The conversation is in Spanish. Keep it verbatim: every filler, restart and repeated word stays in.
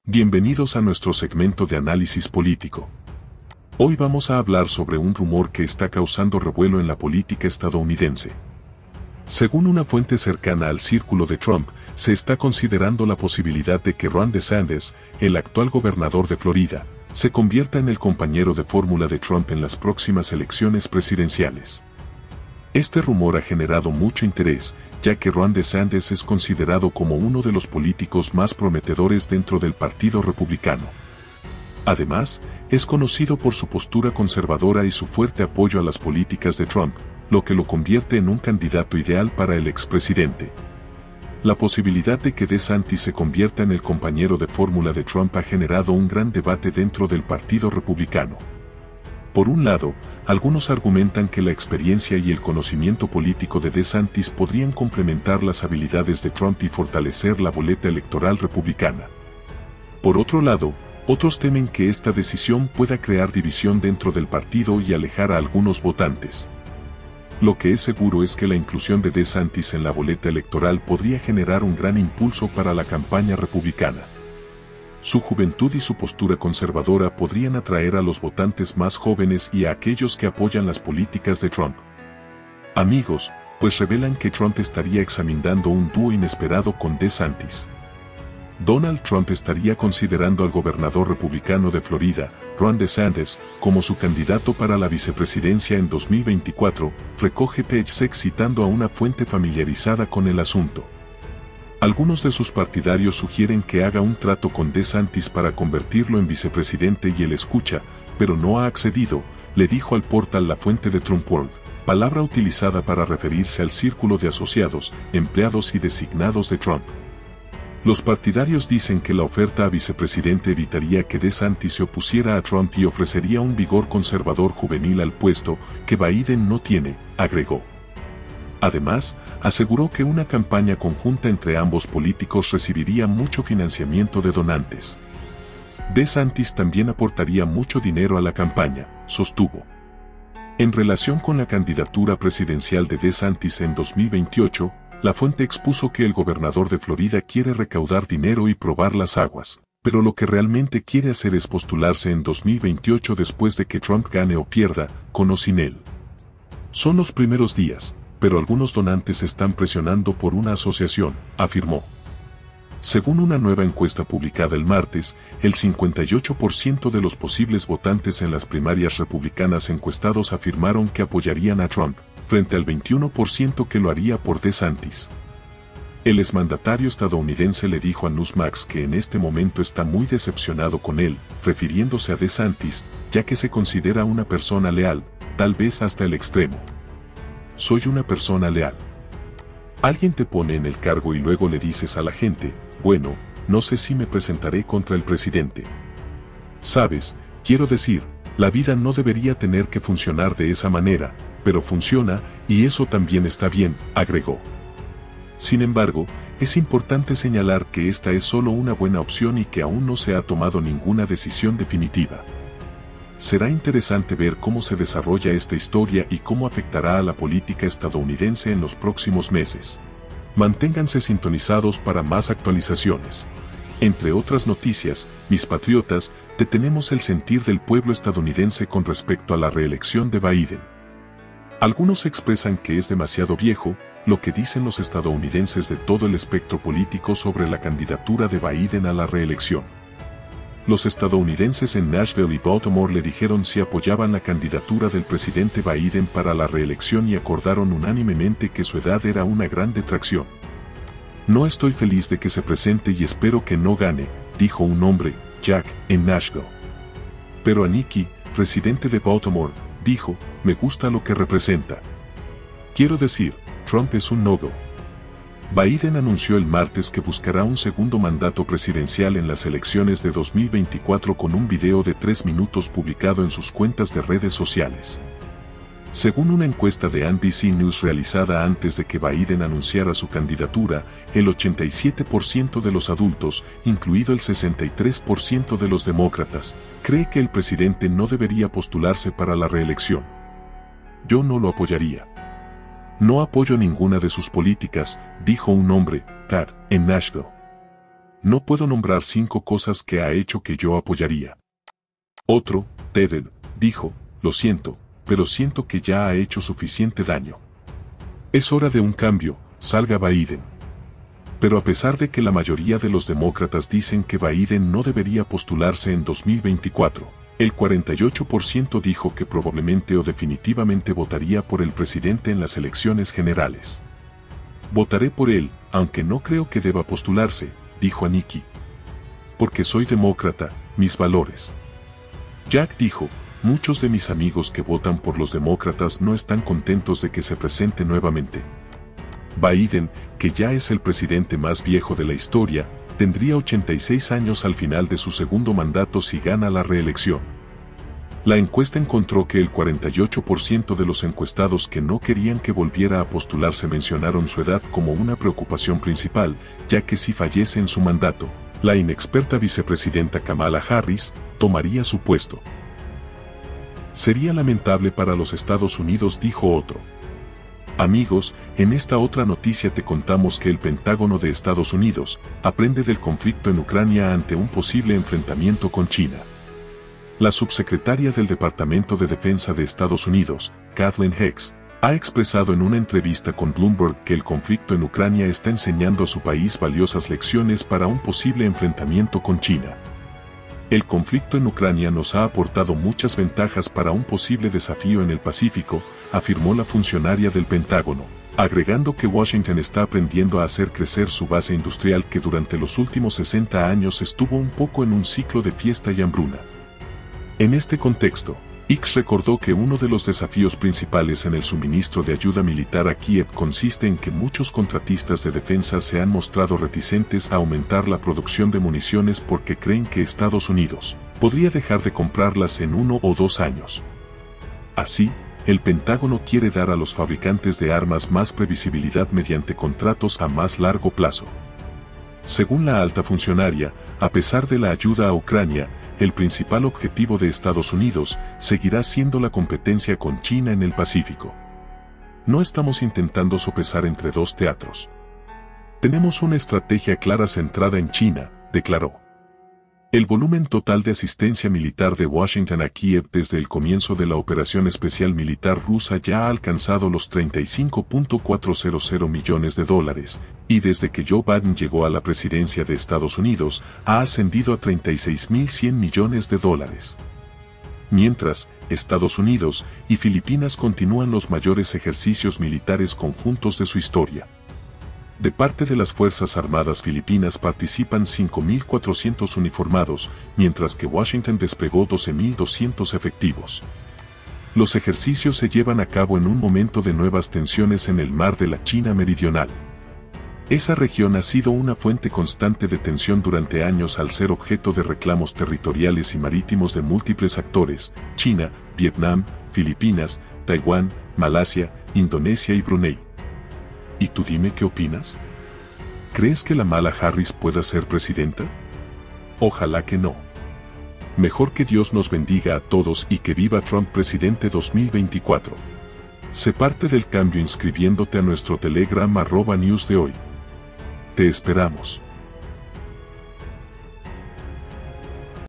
Bienvenidos a nuestro segmento de análisis político. Hoy vamos a hablar sobre un rumor que está causando revuelo en la política estadounidense. Según una fuente cercana al círculo de Trump, se está considerando la posibilidad de que Ron DeSantis, el actual gobernador de Florida, se convierta en el compañero de fórmula de Trump en las próximas elecciones presidenciales. Este rumor ha generado mucho interés, ya que Ron DeSantis es considerado como uno de los políticos más prometedores dentro del Partido Republicano. Además, es conocido por su postura conservadora y su fuerte apoyo a las políticas de Trump, lo que lo convierte en un candidato ideal para el expresidente. La posibilidad de que DeSantis se convierta en el compañero de fórmula de Trump ha generado un gran debate dentro del Partido Republicano. Por un lado, algunos argumentan que la experiencia y el conocimiento político de DeSantis podrían complementar las habilidades de Trump y fortalecer la boleta electoral republicana. Por otro lado, otros temen que esta decisión pueda crear división dentro del partido y alejar a algunos votantes. Lo que es seguro es que la inclusión de DeSantis en la boleta electoral podría generar un gran impulso para la campaña republicana. Su juventud y su postura conservadora podrían atraer a los votantes más jóvenes y a aquellos que apoyan las políticas de Trump. Amigos, pues revelan que Trump estaría examinando un dúo inesperado con DeSantis. Donald Trump estaría considerando al gobernador republicano de Florida, Ron DeSantis, como su candidato para la vicepresidencia en dos mil veinticuatro, recoge PageSec citando a una fuente familiarizada con el asunto. Algunos de sus partidarios sugieren que haga un trato con DeSantis para convertirlo en vicepresidente y él escucha, pero no ha accedido, le dijo al portal La Fuente de Trump World, palabra utilizada para referirse al círculo de asociados, empleados y designados de Trump. Los partidarios dicen que la oferta a vicepresidente evitaría que DeSantis se opusiera a Trump y ofrecería un vigor conservador juvenil al puesto que Biden no tiene, agregó. Además, aseguró que una campaña conjunta entre ambos políticos recibiría mucho financiamiento de donantes. DeSantis también aportaría mucho dinero a la campaña, sostuvo. En relación con la candidatura presidencial de DeSantis en dos mil veintiocho, la fuente expuso que el gobernador de Florida quiere recaudar dinero y probar las aguas, pero lo que realmente quiere hacer es postularse en dos mil veintiocho después de que Trump gane o pierda, con o sin él. Son los primeros días, pero algunos donantes están presionando por una asociación, afirmó. Según una nueva encuesta publicada el martes, el cincuenta y ocho por ciento de los posibles votantes en las primarias republicanas encuestados afirmaron que apoyarían a Trump, frente al veintiuno por ciento que lo haría por DeSantis. El exmandatario estadounidense le dijo a Newsmax que en este momento está muy decepcionado con él, refiriéndose a DeSantis, ya que se considera una persona leal, tal vez hasta el extremo. Soy una persona leal. Alguien te pone en el cargo y luego le dices a la gente, bueno, no sé si me presentaré contra el presidente. Sabes, quiero decir, la vida no debería tener que funcionar de esa manera, pero funciona, y eso también está bien, agregó. Sin embargo, es importante señalar que esta es solo una buena opción y que aún no se ha tomado ninguna decisión definitiva. Será interesante ver cómo se desarrolla esta historia y cómo afectará a la política estadounidense en los próximos meses. Manténganse sintonizados para más actualizaciones. Entre otras noticias, mis patriotas, detenemos el sentir del pueblo estadounidense con respecto a la reelección de Biden. Algunos expresan que es demasiado viejo, lo que dicen los estadounidenses de todo el espectro político sobre la candidatura de Biden a la reelección. Los estadounidenses en Nashville y Baltimore le dijeron si apoyaban la candidatura del presidente Biden para la reelección y acordaron unánimemente que su edad era una gran detracción. No estoy feliz de que se presente y espero que no gane, dijo un hombre, Jack, en Nashville. Pero a Nikki, residente de Baltimore, dijo, me gusta lo que representa. Quiero decir, Trump es un no-go. Biden anunció el martes que buscará un segundo mandato presidencial en las elecciones de dos mil veinticuatro con un video de tres minutos publicado en sus cuentas de redes sociales. Según una encuesta de N B C News realizada antes de que Biden anunciara su candidatura, el ochenta y siete por ciento de los adultos, incluido el sesenta y tres por ciento de los demócratas, cree que el presidente no debería postularse para la reelección. Yo no lo apoyaría. No apoyo ninguna de sus políticas, dijo un hombre, Pat, en Nashville. no puedo nombrar cinco cosas que ha hecho que yo apoyaría. Otro, Ted, dijo, lo siento, pero siento que ya ha hecho suficiente daño. Es hora de un cambio, salga Biden. Pero a pesar de que la mayoría de los demócratas dicen que Biden no debería postularse en dos mil veinticuatro, el cuarenta y ocho por ciento dijo que probablemente o definitivamente votaría por el presidente en las elecciones generales. Votaré por él, aunque no creo que deba postularse, dijo Nikki. Porque soy demócrata, mis valores. Jack dijo, muchos de mis amigos que votan por los demócratas no están contentos de que se presente nuevamente. Biden, que ya es el presidente más viejo de la historia, tendría ochenta y seis años al final de su segundo mandato si gana la reelección. La encuesta encontró que el cuarenta y ocho por ciento de los encuestados que no querían que volviera a postularse mencionaron su edad como una preocupación principal, ya que si fallece en su mandato, la inexperta vicepresidenta Kamala Harris tomaría su puesto. Sería lamentable para los Estados Unidos, dijo otro. Amigos, en esta otra noticia te contamos que el Pentágono de Estados Unidos aprende del conflicto en Ucrania ante un posible enfrentamiento con China. La subsecretaria del Departamento de Defensa de Estados Unidos, Kathleen Hicks, ha expresado en una entrevista con Bloomberg que el conflicto en Ucrania está enseñando a su país valiosas lecciones para un posible enfrentamiento con China. El conflicto en Ucrania nos ha aportado muchas ventajas para un posible desafío en el Pacífico, afirmó la funcionaria del Pentágono, agregando que Washington está aprendiendo a hacer crecer su base industrial que durante los últimos sesenta años estuvo un poco en un ciclo de fiesta y hambruna. En este contexto, Hicks recordó que uno de los desafíos principales en el suministro de ayuda militar a Kiev consiste en que muchos contratistas de defensa se han mostrado reticentes a aumentar la producción de municiones porque creen que Estados Unidos podría dejar de comprarlas en uno o dos años. Así, el Pentágono quiere dar a los fabricantes de armas más previsibilidad mediante contratos a más largo plazo. Según la alta funcionaria, a pesar de la ayuda a Ucrania, el principal objetivo de Estados Unidos seguirá siendo la competencia con China en el Pacífico. No estamos intentando sopesar entre dos teatros. Tenemos una estrategia clara centrada en China, declaró. El volumen total de asistencia militar de Washington a Kiev desde el comienzo de la operación especial militar rusa ya ha alcanzado los treinta y cinco punto cuatrocientos millones de dólares, y desde que Joe Biden llegó a la presidencia de Estados Unidos, ha ascendido a treinta y seis mil cien millones de dólares. Mientras, Estados Unidos y Filipinas continúan los mayores ejercicios militares conjuntos de su historia. De parte de las Fuerzas Armadas Filipinas participan cinco mil cuatrocientos uniformados, mientras que Washington desplegó doce mil doscientos efectivos. Los ejercicios se llevan a cabo en un momento de nuevas tensiones en el mar de la China Meridional. Esa región ha sido una fuente constante de tensión durante años al ser objeto de reclamos territoriales y marítimos de múltiples actores: China, Vietnam, Filipinas, Taiwán, Malasia, Indonesia y Brunei. ¿Y tú dime qué opinas? ¿Crees que la mala Harris pueda ser presidenta? Ojalá que no. Mejor que Dios nos bendiga a todos y que viva Trump presidente dos mil veinticuatro. Sé parte del cambio inscribiéndote a nuestro Telegram arroba news de hoy. Te esperamos.